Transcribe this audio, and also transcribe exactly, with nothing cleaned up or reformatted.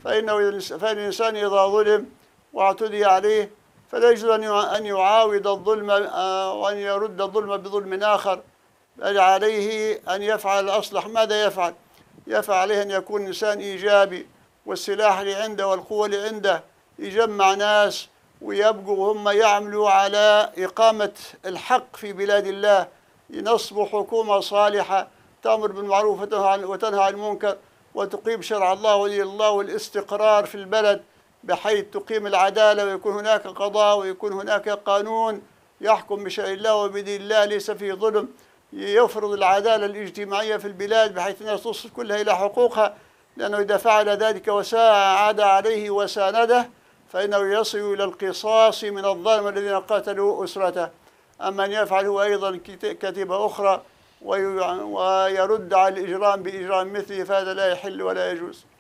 فإنه فإن الإنسان إذا ظلم واعتدي عليه فلا يجوز أن يعاود الظلم وأن يرد الظلم بظلم آخر، بل عليه أن يفعل الأصلح. ماذا يفعل؟ يفعل عليه أن يكون إنسان إيجابي، والسلاح اللي عنده والقوة اللي عنده يجمع ناس ويبقوا هم يعملوا على إقامة الحق في بلاد الله، ينصبوا حكومة صالحة تأمر بالمعروف وتنهى عن المنكر وتقيم شرع الله ولي الله والاستقرار في البلد، بحيث تقيم العدالة ويكون هناك قضاء ويكون هناك قانون يحكم بشرع الله وبدين الله ليس فيه ظلم، يفرض العدالة الاجتماعية في البلاد بحيث الناس تصل كلها إلى حقوقها، لأنه إذا فعل ذلك وساعد عليه وسانده فإنه يصل إلى القصاص من الظالم الذين قاتلوا أسرته. أما أن يفعل هو أيضا كتيبة أخرى ويرد على الإجرام بإجرام مثله فهذا لا يحل ولا يجوز.